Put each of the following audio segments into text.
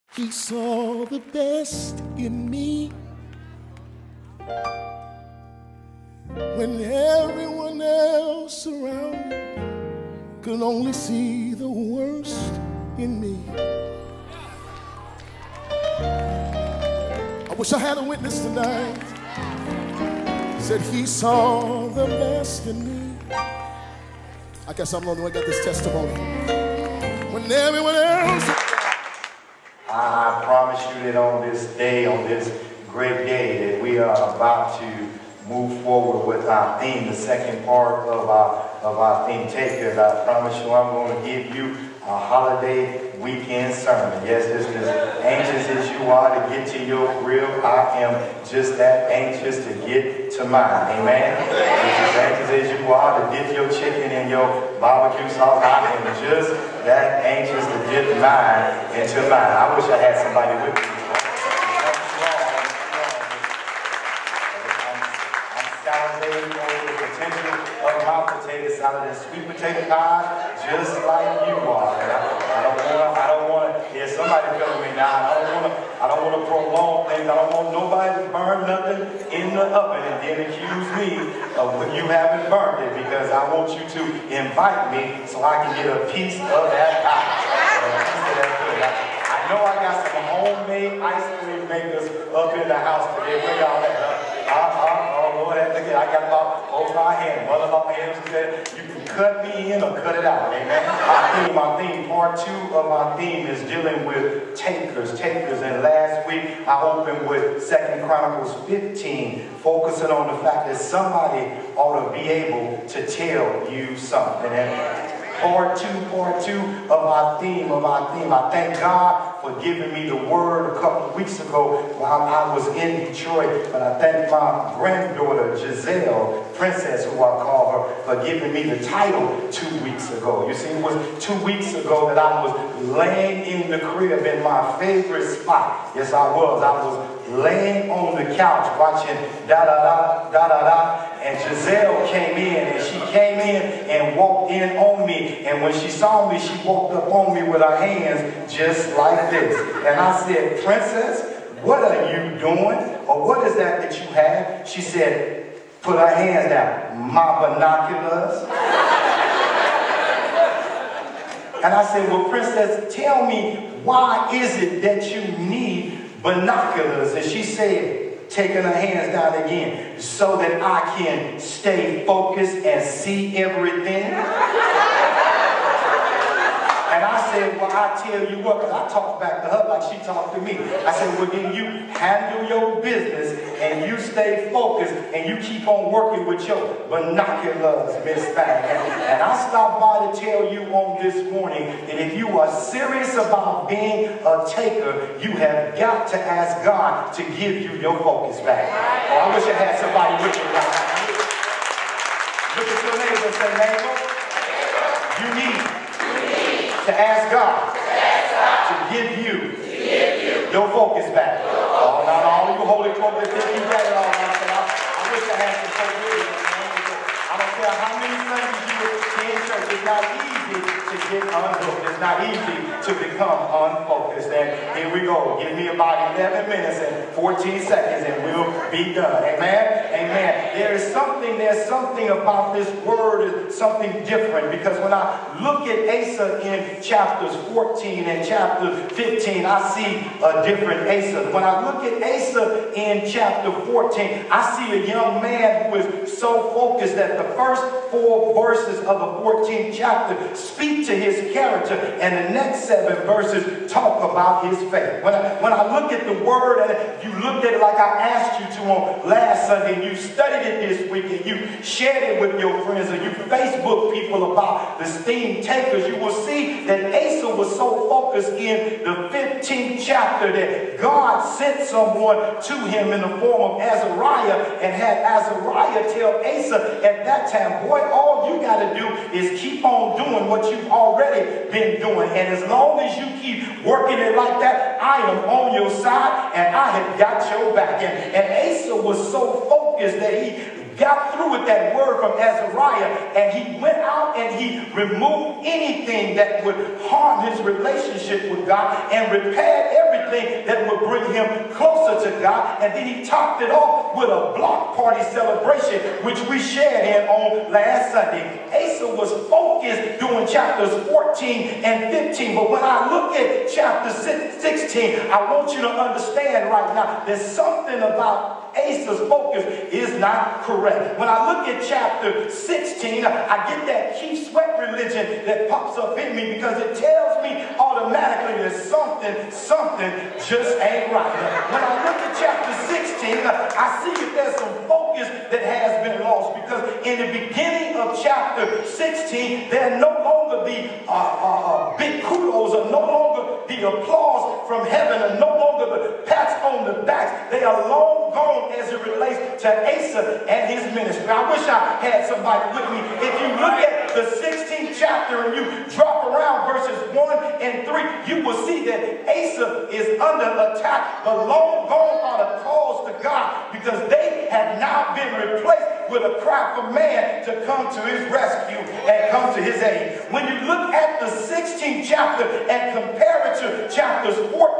He saw the best in me when everyone else around me could only see the worst in me. I wish I had a witness tonight. Said he saw the best in me. I guess I'm the only one that got this testimony. When everyone else... I promise you that on this day, on this great day, that we are about to move forward with our theme, the second part of our theme, Takers. I promise you I'm going to give you a holiday weekend sermon. Yes, as anxious as you are to get to your grill, I am just that anxious to get to mine. Amen? As anxious as you are to dip your chicken in your barbecue sauce, I am just that anxious to dip mine into mine. I wish I had somebody with me. I'm salivating over the potential of my potato salad and sweet potato pie, just like you are. I don't want to, yeah, somebody feeling me now. I don't want to prolong things. I don't want nobody to burn nothing in the oven and then accuse me of when you haven't burned it, because I want you to invite me so I can get a piece of that pie. I know I got some homemade ice cream makers up in the house today. Where y'all at? Oh Lord, I got about over my hand. One of my hands said, you can cut me in or cut it out. Amen. My theme, part 2 of my theme is dealing with takers. And last week I opened with 2 Chronicles 15, focusing on the fact that somebody ought to be able to tell you something. And part two of our theme. I thank God for giving me the word a couple of weeks ago while I was in Detroit. But I thank my granddaughter, Giselle, Princess, who I call her, for giving me the title 2 weeks ago. You see, it was 2 weeks ago that I was laying in the crib in my favorite spot. Yes, I was. I was laying on the couch watching da-da-da, and Giselle came in, and she came in and walked in on me. And when she saw me, she walked up on me with her hands just like this. And I said, Princess, what are you doing? Or what is that you have? She said, put her hands down. My binoculars. And I said, well, Princess, tell me, why is it that you need binoculars? And she said, taking her hands down again, so that I can stay focused and see everything. And I said, well, I tell you what, because I talked back to her like she talked to me. I said, well, then you handle your business and you stay focused and you keep on working with your binoculars, Miss Fang. And I stopped by to tell you on this morning that if you are serious about being a taker, you have got to ask God to give you your focus back. Oh, I wish I had somebody with me right now. Look at your neighbor and say, neighbor, you need to ask God to give you your focus back. Oh, not all you holy folk that think you got it all. I wish I had some folk with me. I don't care how many Sundays you attend church. It's not easy to get unhooked. It's not easy to become unfocused. And here we go. Give me about 11 minutes and 14 seconds and we'll be done. Amen? Amen. There's something about this word, something different, because when I look at Asa in chapters 14 and chapter 15, I see a different Asa. When I look at Asa in chapter 14, I see a young man who is so focused that the first 4 verses of the 14th chapter speak to his character, and the next 7 verses talk about his faith. When I look at the word, and you looked at it like I asked you to on last Sunday, and you studied it this week, and you shared it with your friends, and you Facebook people about the theme takers, you will see that Asa was so focused in the 15th chapter that God sent someone to him in the form of Azariah, and had Azariah tell Asa at that time, boy, all you got to do is keep on doing what you've already been doing. And as long as you keep working it like that, I am on your side and I have got your back. And Asa was so focused that he got through with that word from Azariah, and he went out and he removed anything that would harm his relationship with God and repaired everything that would bring him closer to God. And then he topped it off with a block party celebration, which we shared in on last Sunday. Asa was focused during chapters 14 and 15, but when I look at chapter 16, I want you to understand right now there's something about Asa's focus is not correct. When I look at chapter 16, I get that Keith Sweat religion that pops up in me because it tells me automatically that something just ain't right. When I look at chapter 16, I see that there's some focus that has been lost, because in the beginning of chapter 16, there no longer the big kudos, or no longer the applause from heaven, and no longer the pats on the backs. They are long gone as it relates to Asa and his ministry. I wish I had somebody with me. If you look at the 16th chapter and you drop around verses 1 and 3, you will see that Asa is under attack, but long gone are the calls to God, because they have now been replaced with a cry for man to come to his rescue and come to his aid. When you look at the 16th chapter and compare it to chapters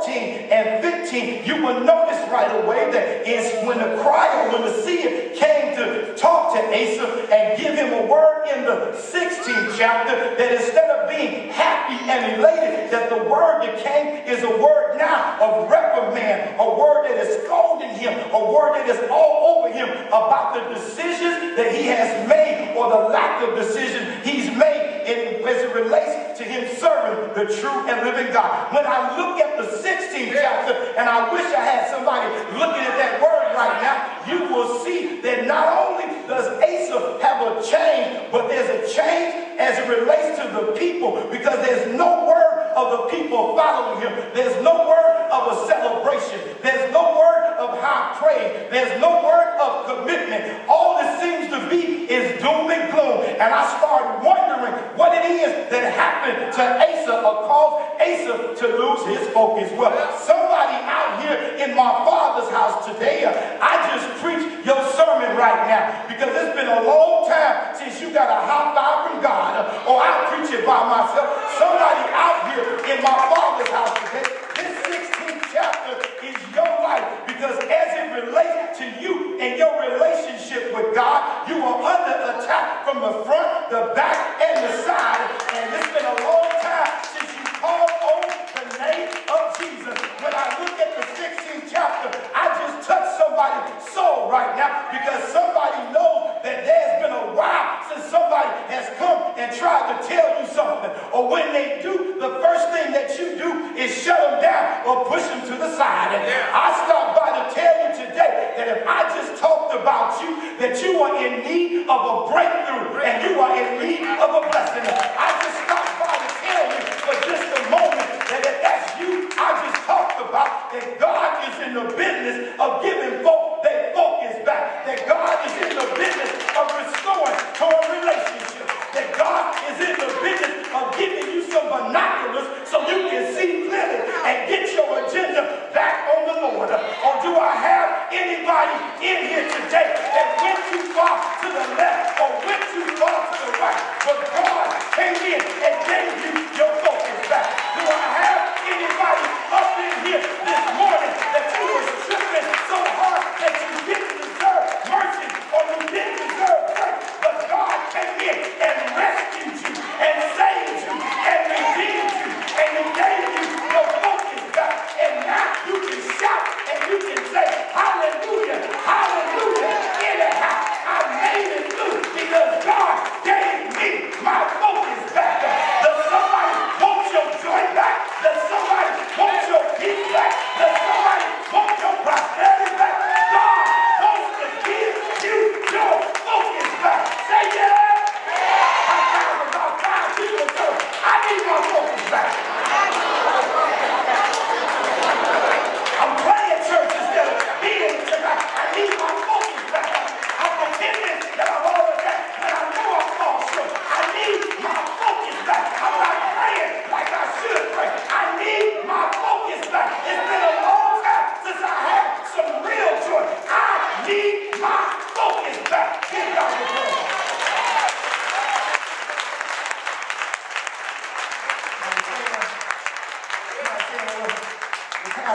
14 and 15, you will notice right away that it's when the crier, when the seer came to talk to Asa and give him a word in the 16th chapter, that instead of being happy and elated, that the word that came is a word now of reprimand, a word that is scolding him, a word that is all over him about the decisions that he has made, or the lack of decision he's made as it relates to him serving the true and living God. When I look at the 16th chapter, and I wish I had somebody looking at that word right now, you will see that not only does Asa have a change, but there's a change as it relates to the people, because there's no word of the people following him. There's no word of a celebration. There's no word of high praise. There's no word of commitment. All it seems to be is doom and gloom. And I start wondering what it is that happened to Asa or caused Asa to lose his focus. Well, somebody out here in my father's house today, I just preached your sermon right now, because it's been a long time since you got a hot vibe from God, or I'll preach it by myself. Somebody out here in my father's house today, this 16th chapter is your life, because as it relates to you and your relationship with God, you are under attack from the front, the back, and the side. And it's been a long time since you called on the name of Jesus. When I look at the 16th chapter, I just touched somebody's soul right now, because somebody knows that there's been a while since somebody has come and tried to tell you something. Or when they do, the first thing that you do is shut them down or push them to the side. And I stopped by to tell you today that if I just talked about you, that you are in need of a breakthrough and you are in need of a blessing. I just stopped by to tell you for just a moment that if that's you, I just talked about that God is in the business of giving folk their focus back. That God is in the business of restoring torn relationships. That God is in the business of giving you some binoculars so you can see clearly and get your agenda back on the Lord. Or do I have anybody in here today that went too far to the left or went too far to the right, but God came in and gave you your focus back? Do I have anybody up in here this morning that you were stripping so hard that you didn't deserve mercy, or you didn't deserve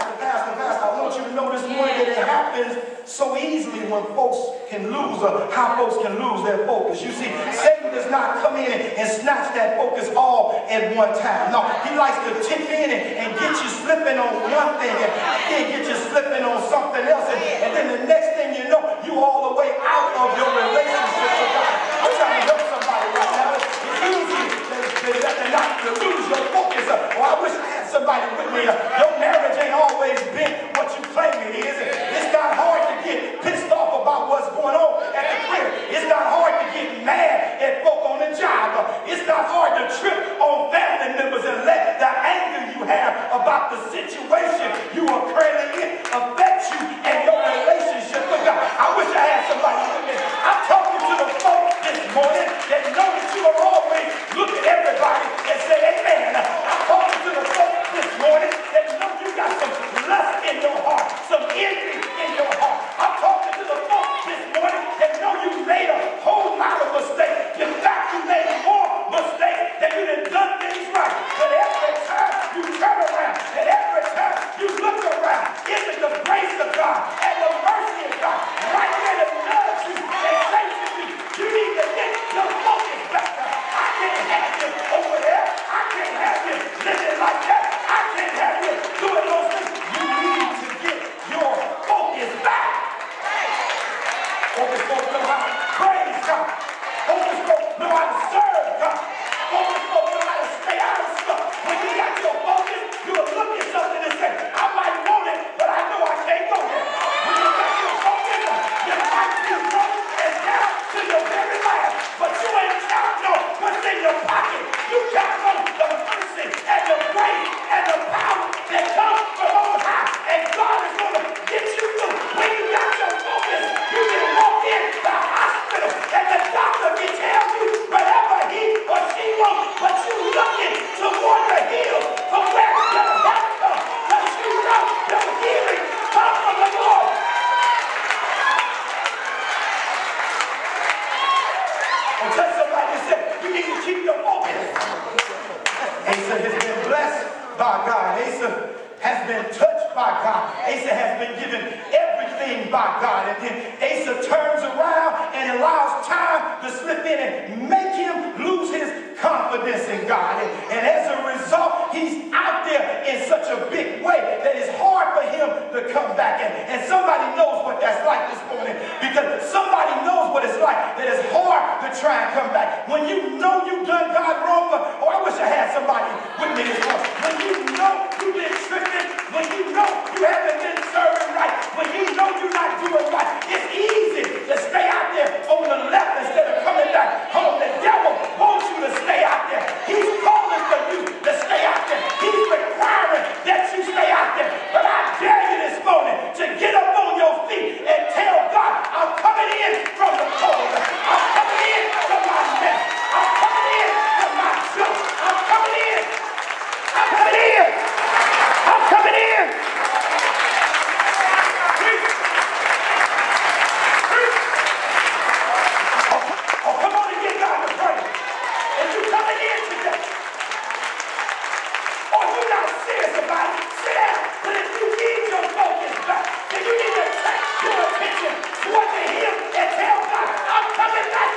Pastor, I want you to know this morning that it happens so easily when folks can lose, or how folks can lose their focus. You see, Satan does not come in and snatch that focus all at one time. No, he likes to tip in and get you slipping on one thing and then get you slipping on something else. And then the next thing you know, you all the way out of your relationship with God. I'm trying to help somebody right now. It's easy to lose your focus. Oh, I wish I had somebody with me. Your marriage ain't always been what you claim it is. It's not hard to get pissed off about what's going on at the crib. It's not hard to get mad at folk on the job. It's not hard to trip on family members and let the anger you have about the situation you are currently in affect you and your relationship with God. I wish I had somebody with me. I'm talking to the folk this morning that know that you will always look at everybody and say amen. I'm talking to the folk this morning that know you got some lust in your heart, some envy in your heart. I'm talking to the folk this morning that know you made a whole lot of mistakes. In fact, you made more mistakes than you done done things right. But every time you turn around and every time you look around, isn't the grace of God and the mercy of God right there to nudge you and say to you, you need to get your focus back. I can't have you over there. I can't have you living like that. I can't have you doing those things. You need to get your focus back. Focus folks know how to praise God. Focus folks know how to serve God. Focus folks know how to stay out of stuff. When you got your focus, you'll look at something and say, I might want it, but I know I can't go there. When you got your focus, you might be broke and down to your very last, but you ain't counting on what's in your pocket. You count on the mercy and the grace and the power that comes from on high, and God is going to get you through. When you got your focus, you can walk in the hospital and the doctor can tell you whatever he or she wants, but you looking toward the hill from where your help comes, because you know your healing comes from the Lord. And tell somebody and say, you need to keep your focus. Asa has been blessed by God. Asa has been touched by God. Asa has been given everything by God. And then Asa turns around and allows time to slip in and make him lose his confidence in God. And as a result, he's out there in such a big way that it's hard for him to come back. And somebody knows what that's like this morning, because somebody knows what it's like, that it's hard to try and come back. When you know you've done God wrong, or I wish I had somebody with me this morning. When you know you've been tripping, when you know you haven't been serving right, when you know you're not doing right, it's easy to stay out there on the left instead of coming back home. The devil wants you to stay out there. He's calling for you to stay out there. He's requiring that you stay out there. But I dare you this morning to get up on your feet and tell God, I'm coming in from the cold. I'm coming in from my mess. I'm coming in from my junk. I'm coming in. I'm coming in. I'm coming in. Oh, come on and get God to pray. If you're coming in today, or you're not serious about it, sit down. But if you need your focus back, then you need to take your attention toward the hill and tell God, I'm coming back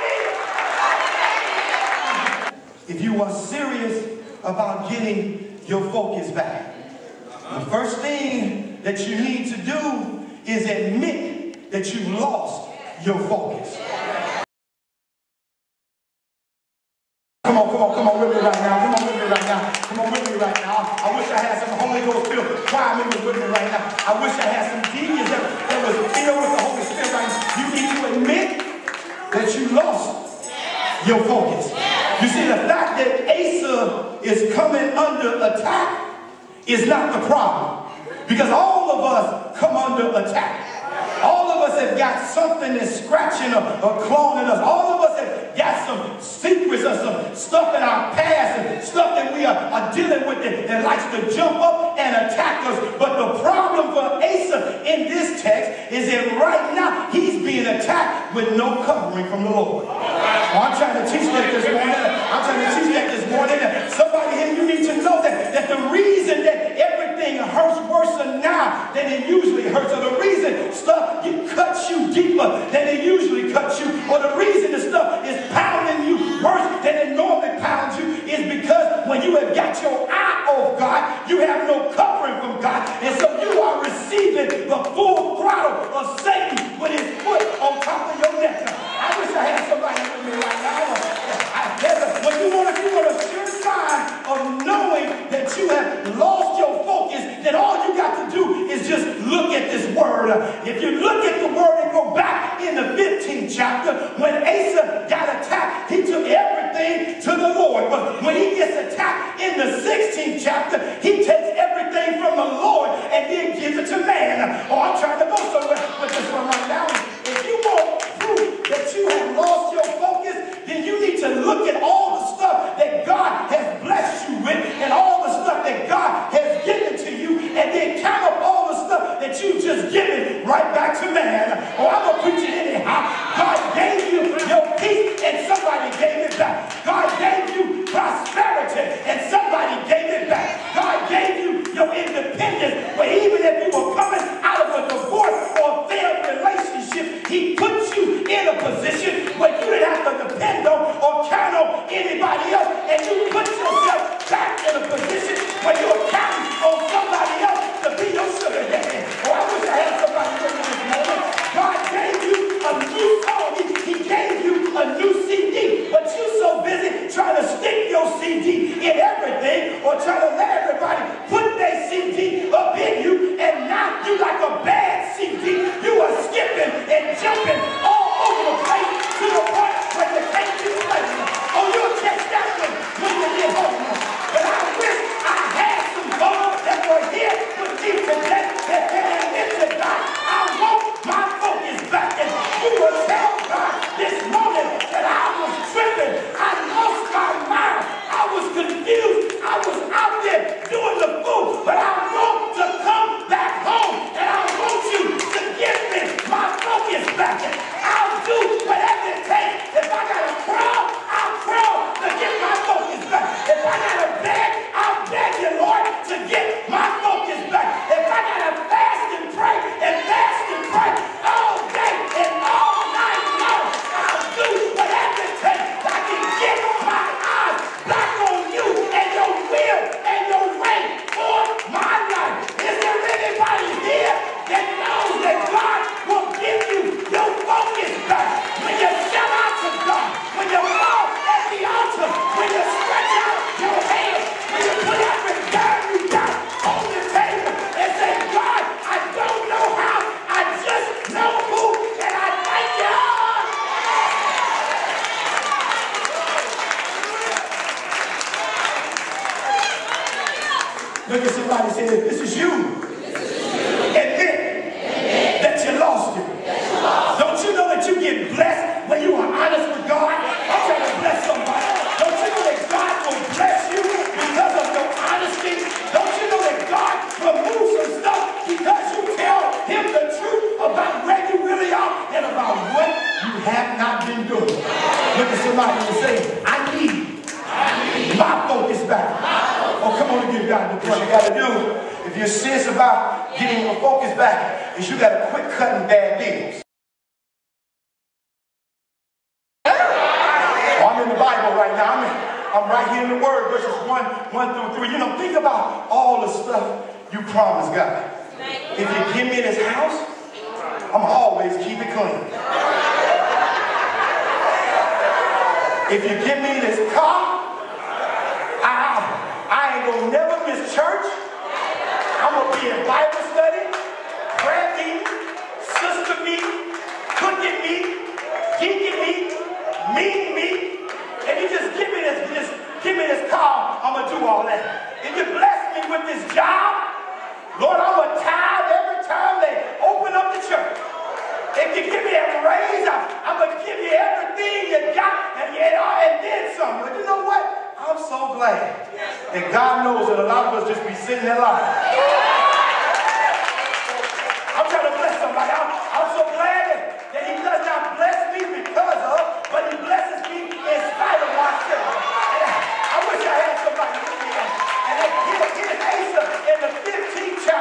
in. If you are serious about getting your focus back, the first thing that you need to do is admit that you lost your focus. Come on with me right now. Come on with me right now. Come on with me right now. I wish I had some Holy Ghost filled choir members with me right now. I wish I had some deacons that was filled with the Holy Spirit right now. You need to admit that you lost your focus. You see, the fact that Asa is coming under attack is not the problem, because all of us come under attack. All of us have got something that's scratching or clawing at us. All of us have got some secrets or some stuff in our past and stuff that we are dealing with that likes to jump up and attack us. But the problem for Asa in this text is that right now he's being attacked with no covering from the Lord. I'm trying to teach that this morning. Somebody here, you need to know that the reason that everything hurts hurts worse now than it usually hurts, or the reason stuff cuts you deeper than it usually cuts you, or the reason the stuff is pounding you worse than it normally pounds you is because when you have got your eye off God, you have no covering from God, and so you are receiving the full throttle of Satan with his foot on top of your neck. I wish I had somebody with me right now. When you want a sure sign of knowing that you have lost your focus, then all you got to do is just look at this word. If you look at the word and go back in the 15th chapter, when Asa got attacked, he took everything to the Lord. But when he gets attacked in the 16th chapter, he takes everything from the Lord and then gives it to man. Oh, I'm trying to go somewhere with this one right now. If you want proof that you have lost your focus, then you need to look at all the stuff that God has blessed you with and all the stuff that God has given to you, and then count up all the stuff that you just given right back to man. Oh, I'm going to preach it anyhow. God gave you your peace and somebody gave it back. God gave you prosperity and somebody gave it back. God gave you your independence, but even if you were coming out of a divorce or a failed relationship, he put you in a position where you didn't have to depend on or count on anybody else, and you put yourself back in a position where you're counting on somebody else to be your sugar daddy. Oh, I wish I had somebody with me this morning. God gave you a new song. He gave you a new CD, but you're so busy trying to stick your CD in everything or trying to let everybody put their CD up in you, and now you like a bad CD. You are skipping and jumping all over the place to the point where you can't be playing. Oh, you'll catch that one when you get home. But I wish I had some folks that were here with me today that can admit to God, I want my focus back. And you will tell God this morning that I was tripping. I lost my mind. I was confused. I was out there doing the fool. But I want to come back home, and I want you to give me my focus back. And I'll do whatever it takes. If I gotta crawl, I'll crawl to get my focus back. If I gotta beg, I'll beg you, Lord, to get my focus back. If I gotta fast and pray all day and all night long, I'll do whatever it takes. I can get my eyes back on you and your will and your way for my life. Is there anybody here that knows that God will give you your focus back? When you shout out to God, when you fall at the altar, when you stretch out your hands, when you put every dime you got on the table and say, God, I don't know how, I just know who, and I thank you. Look at somebody and say, this is you. Admit that you lost it. Don't you know that you get blessed when you are honest with God? I'm trying to bless somebody. Don't you know that God will bless you because of your honesty? Don't you know that God will move some stuff because you tell him the truth about where you really are and about what you have not been doing? Look at somebody and say, I need my focus back. Oh, come on and give God the praise. What you got to do, if you're serious about getting your focus back, is you got to quit cutting bad deals. Oh, I'm in the Bible right now. I'm right here in the Word, verses 1 through 3. You know, think about all the stuff you promised God. If you give me this house, I'm always keep it clean. If you give me this car, I ain't gonna never miss church. I'm gonna be in Bible study, prayer meeting, sister meeting, cooking meeting, geeking meeting, meeting meeting. If you just give me this car, I'm gonna do all that. If you bless me with this job, Lord, I'm gonna tithe every time they open up the church. If you give me a raise, I'm gonna give you everything you got and then some. But you know what? I'm so glad that God knows that a lot of us just be sitting there lying. I'm trying to bless somebody. I'm so glad that he does not bless me because of, but he blesses me in spite of myself. And I wish I had somebody with me. And here's Asa in the 15th chapter.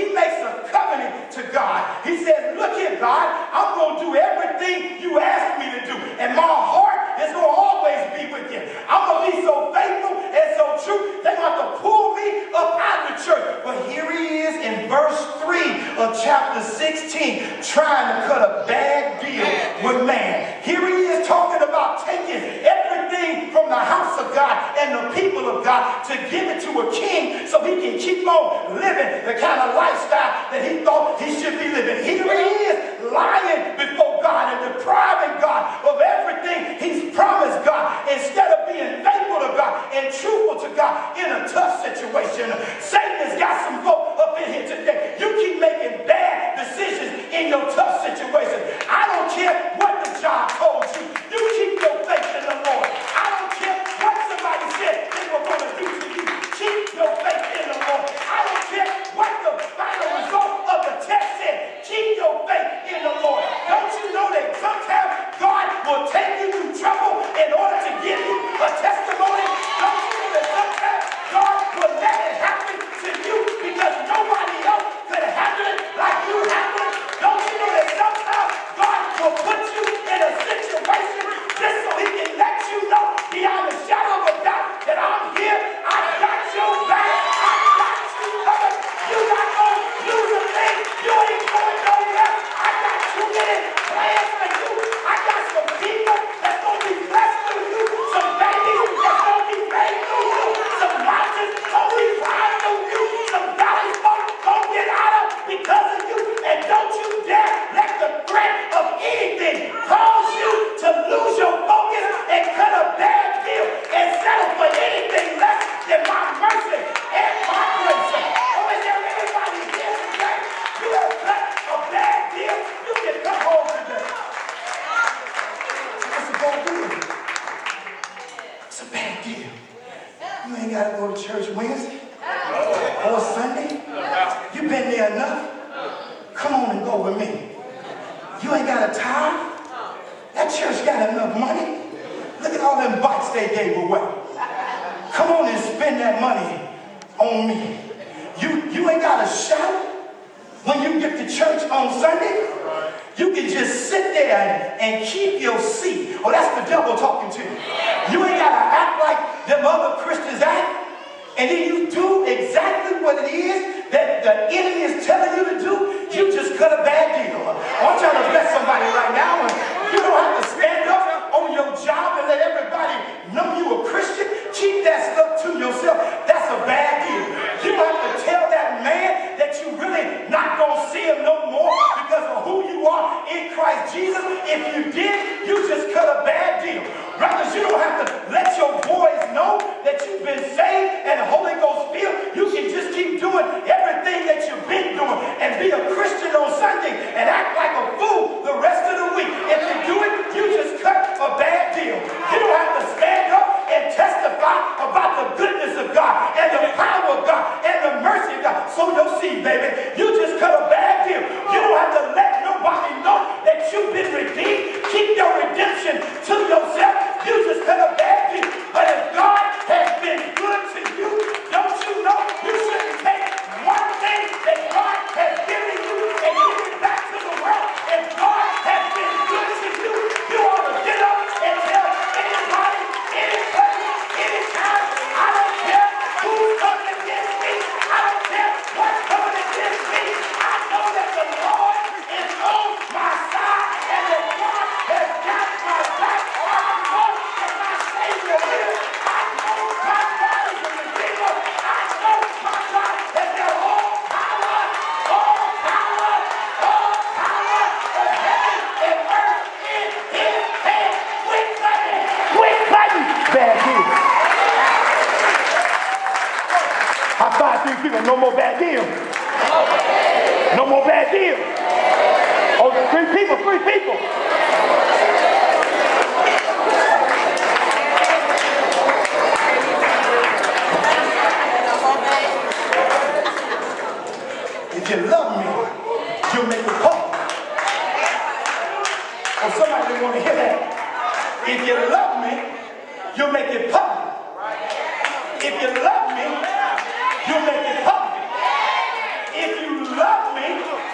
he makes a covenant to God. He says, look here, God, I'm going to do everything you asked me to do. And my heart is going to always be with you. I'm going to be so faithful and so true, they're going to have to pull me up out of the church. But here he is in verse 3 of chapter 16, trying to cut a bad deal with man. Here he is talking about taking everything from the house of God and the people of God to give it to a king so he can keep on living the kind of lifestyle that he thought he should be living. Here he is lying before God and depriving God of everything he's promised God instead of being faithful to God and truthful to God in a tough situation. Satan has got some folk up in here today. You keep making bad decisions in your tough situation. I don't care what the job told you. You keep your faith in the Lord. I don't care what somebody said they were going to do to you. Keep your faith in the Lord. I don't care what the final result of the test said. Keep your faith in the Lord. Don't you know that sometimes God will take you through trouble in order to give you a testimony? Don't you know that sometimes God will let it happen to you because nobody else could handle it like you handle it? Don't you know that sometimes God will put you in a situation just so he can let you know beyond a shadow of a doubt that I'm here, I got your back, I got you covered. You're not going to lose a thing. You ain't going nowhere. I got too many plans for you. I got some people that's going to be blessed through you, some babies that's going to be made through you, some mountains going to be climbed through you, some valleys going to get out of because of you. And don't you dare let the threat of anything cause you to lose your focus and cut a bad deal and settle for anything less than my mercy and my grace. Oh, is there anybody here today? You have cut a bad deal, you can come home today. What's a bad deal? It's a bad deal. You ain't got to go to church Wednesday or Sunday. You've been there enough. Come on and go with me. You ain't got a tithe. That church got enough money. Look at all them bikes they gave away. Come on and spend that money on me. You ain't got to shout when you get to church on Sunday. You can just sit there and keep your seat. Oh, that's the devil talking to you. You ain't got to act like them other Christians act. And then you do exactly what it is that the enemy is telling you to do. You just cut a bad deal. I want y'all to bless somebody right now. And you don't have to stand up on your job and let everybody know you a Christian. Keep that stuff to yourself. That's a bad deal. You don't have to tell that man that you really not going to see him no more because of who you are in Christ Jesus. If you did, you just cut a bad deal. Brothers, you don't have to let your boys know that you've been saved and the Holy Ghost filled. You can just keep doing everything that you've been doing and be a Christian on Sunday and act like a fool the rest of the week. If you do it, you just cut a bad deal. You don't have to stand up and testify about the goodness of God and the power of God and the mercy of God. Sow your seed, baby. You just cut a bad deal. You don't have to let nobody know that you've been redeemed. Keep your redemption to yourself. You just cut a bad deal. But if God has been good to you, don't you know you shouldn't take one thing that God has given you and give it back to the world. If God has been good to you, you ought to get up and tell anybody, any place, anytime. I don't care who's coming against me. I don't care what's coming against me. I know that the Lord is on my side and that God has got my back. I know that my Savior lives. I know my God is a Redeemer. I know my God has got all power of heaven and earth in His hand. Quit cutting bad deals. High five 3 people. No more bad deals. No more bad deals. Oh, 3 people, 3 people. If you love me, you'll make it public. Oh, somebody didn't want to hear that. If you love me, you'll make it public. If you love me, you'll make it public. If you love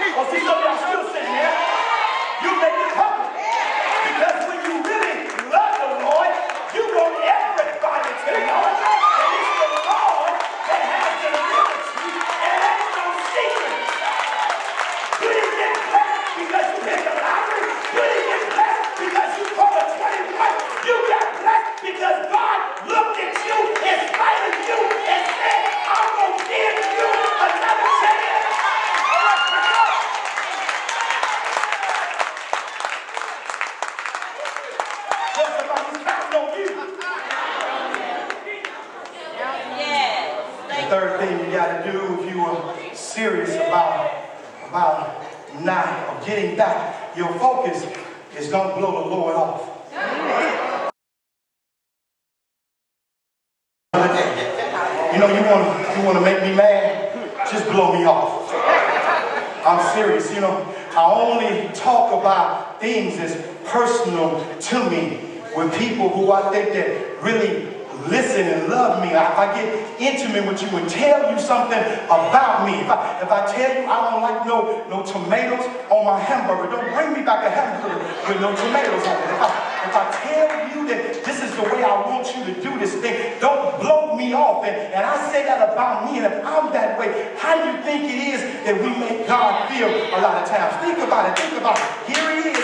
Oh, see, some of y'all still sitting there. You make it public. Because when you really love the Lord, you want everybody to know it. And it's the Lord that has delivered you, and it ain't no secret. You didn't get blessed because you hit the lottery. You didn't get blessed because you called a 21. You got blessed because God looked at you in spite of you and said, I'm going to give you another chance. Somebody's counting on you. The third thing you got to do if you are serious about not getting back, your focus is don't blow the Lord off. You know, you want to make me mad? Just blow me off. I'm serious. You know, I only talk about things that's personal to me with people who I think that really listen and love me. If I get intimate with you and tell you something about me, if I tell you I don't like no tomatoes on my hamburger, don't bring me back a hamburger with no tomatoes on it. If I tell you that this is the way I want you to do this thing, don't blow me off. And I say that about me, and if I'm that way, how do you think it is that we make God feel a lot of times? Think about it. Here he is.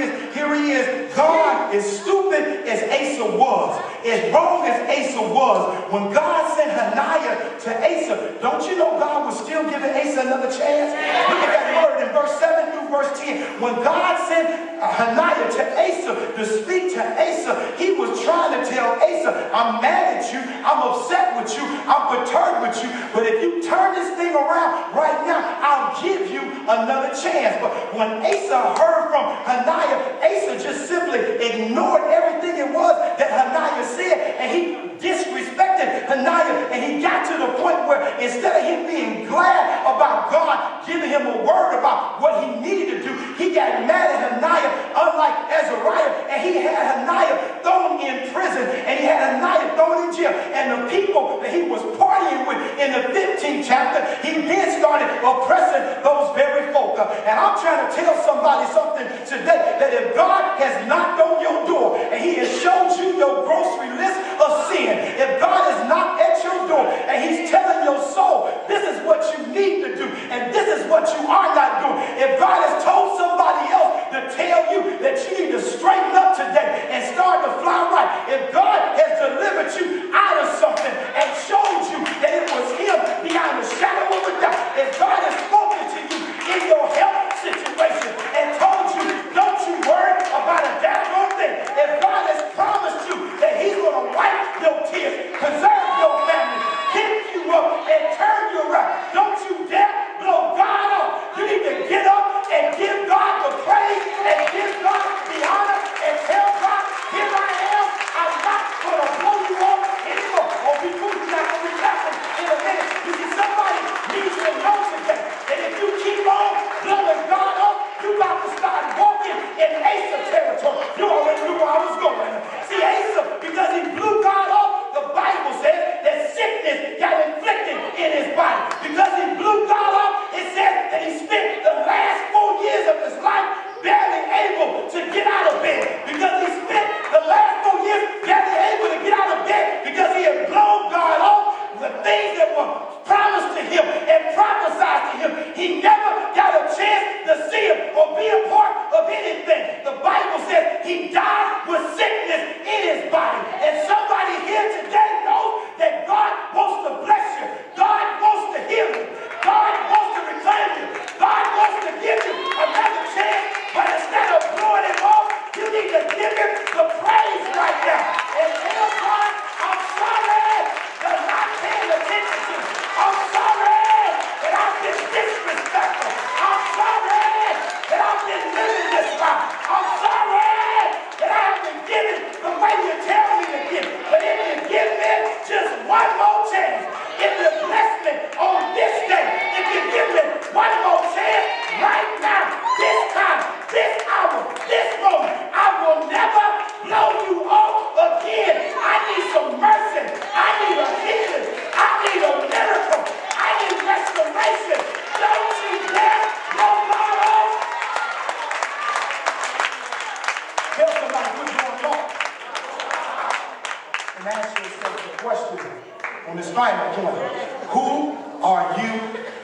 God is stupid as Asa was, as wrong as Asa was. When God sent Hananiah to Asa, don't you know God was still giving Asa another chance? Look at that word in verse 7 through verse 10. When God sent Hananiah to Asa to speak to Asa, he was trying to tell Asa, I'm mad at you, I'm upset with you, I'm perturbed with you, but if you turn this thing around right now, I'll give you another chance. But when Asa heard from Hananiah, Asa just simply ignored everything it was that Hananiah said, and he disrespected Hananiah, and he got to the point where instead of him being glad about God giving him a word about what he needed to do, he got mad at Hananiah, unlike Azariah, and he had Hananiah thrown in prison, and he had Hananiah thrown in jail, and the people that he was partying with in the 15th chapter, he then started oppressing those very folk. And I'm trying to tell somebody something today, that if God has knocked on your door and he has showed you your grocery list of sin, if God is knocked at your door and he's telling your soul, this is what you need to do and this is what you are not doing, if God has told somebody else to tell you that you need to straighten up today and start to fly right, if God has delivered you out of something and showed you that it was him beyond the shadow of a doubt, if God has spoken to you in your health situation and told you, don't you worry about a daggone thing, if God has promised you that he's going to wipe your tears, preserve your family, pick you up and turn you around, don't you dare blow God off. You need to get up and give God the praise and give God the honor and tell God, here I am, I'm not going to blow you off anymore. Or be cool, you're not going to be clapping in a minute. You see, somebody needs to know today that if you keep on blowing God off, you're about to start walking in Asa territory. You already knew where I was going. See, Asa, because he blew God off, the Bible says that sickness got inflicted in his body. Because he blew God off, it says that he spent the last 4 years of his life barely able to get out of bed. Because he spent the last 4 years barely able to get out of bed because he had blown God off the things that were promised to him and prophesied to him. He never got a chance to see him or be a part of anything. The Bible says he died with sickness in his body. And somebody here today knows that God wants to bless you. God wants to heal you. God wants to reclaim you. God wants to give you another chance. But instead of blowing him off, you need to give him the praise right now. And tell God, I'm sorry that I'm not paying attention to you. I'm sorry that I've been disrespectful.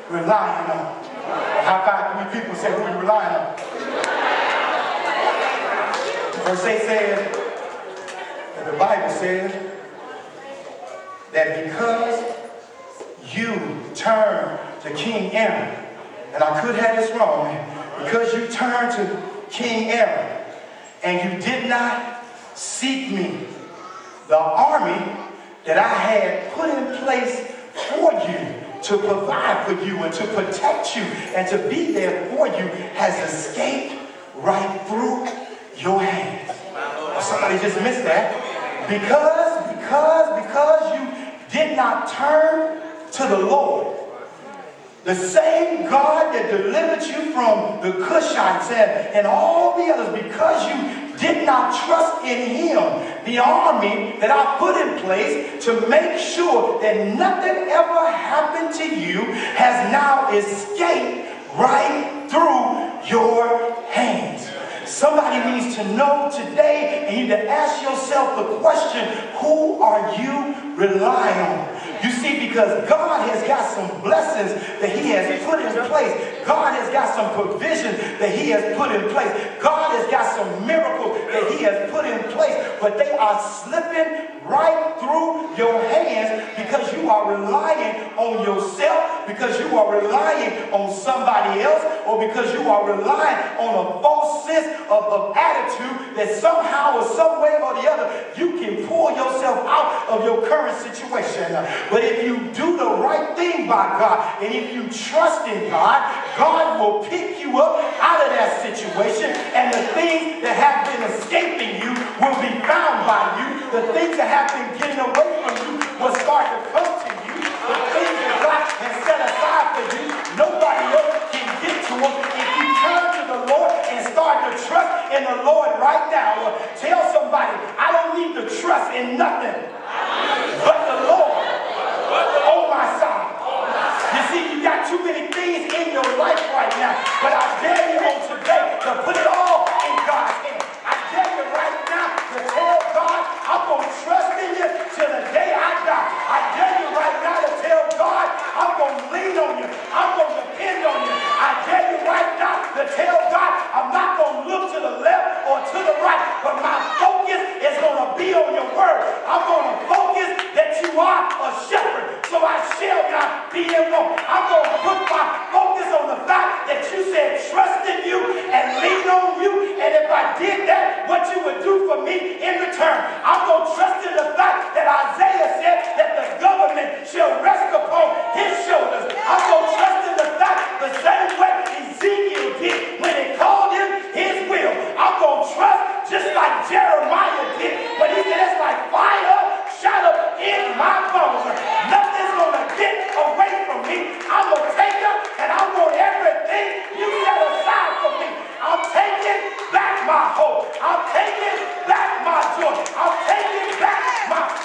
relying on? High five 3 people, say, who are you relying on? Verse 8 says, that the Bible says, that because you turned to King Aaron, and I could have this wrong, because you turned to King Aaron, and you did not seek me, the army that I had put in place for you to provide for you and to protect you and to be there for you has escaped right through your hands. Somebody just missed that. Because you did not turn to the Lord, the same God that delivered you from the Cushites and all the others, because you did not trust in him, the army that I put in place to make sure that nothing ever happened to you has now escaped right through your hands. Somebody needs to know today, and you need to ask yourself the question, who are you relying on? You see, because God has got some blessings that he has put in place. God has got some provision that he has put in place. God has got some miracles that he has put in place. But they are slipping right through your hands because you are relying on yourself, because you are relying on somebody else, or because you are relying on a false sense of attitude that somehow or some way or the other you can pull yourself out of your current situation. But if you do the right thing by God, and if you trust in God, God will pick you up out of that situation, and the things that have been escaping you will be found by you. The things that have been getting away from you will start to come to you. The things that God has set aside for you, nobody else can get to them. If you turn to the Lord and start to trust in the Lord right now, tell somebody, I don't need to trust in nothing but the Lord on my side. You see, you got too many things in your life right now, but I dare you on today to put it all in God's hands. I dare you right now to tell God, I'm going to trust in you till the day I die. I dare you right now to tell God, I'm going to lean on you. I'm going to depend on you. I dare you right now to tell God, I'm not going to look to the left or to the right, but my focus is going to be on your word. I'm going to focus that you are a shepherd, so I shall not be in want. I'm going to put my focus on the fact that you said trust in you and lean on you, and if I did that, what you would do for me in return. I'm going to trust in the fact that Isaiah said that the government shall rest upon his shoulders. I'm going to trust in the fact the same way Ezekiel did when he called him his will. I'm going to trust just like Jeremiah did, but he said it's like fire shot up in my bones. Nothing's going to get away from me. I'm going to take up and I want everything you set aside for me. I'm taking back my hope. I'm taking back my joy. I'm taking back my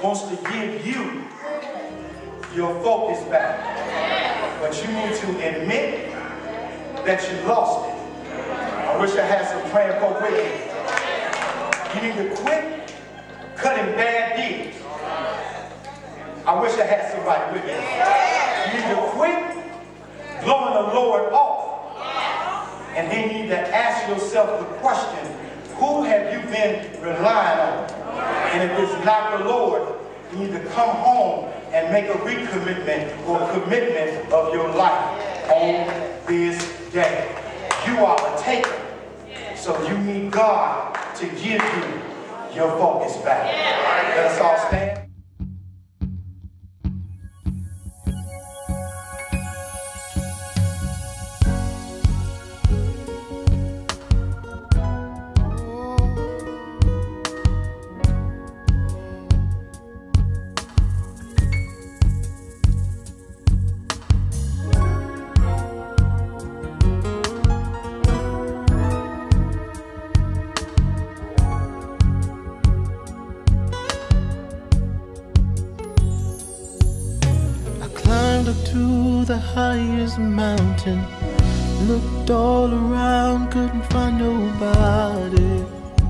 wants to give you your focus back. But you need to admit that you lost it. I wish I had some praying folk with me. You need to quit cutting bad deals. I wish I had somebody with me. You need to quit blowing the Lord off. And then you need to ask yourself the question, who have you been relying on? And if it's not the Lord, you need to come home and make a recommitment or a commitment of your life on this day. You are a taker. So you need God to give you your focus back. Let us all stand. Up to the highest mountain, looked all around, couldn't find nobody.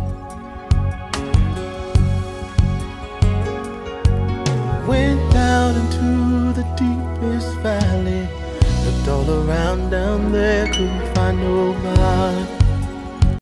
Went down into the deepest valley, looked all around down there, couldn't find nobody.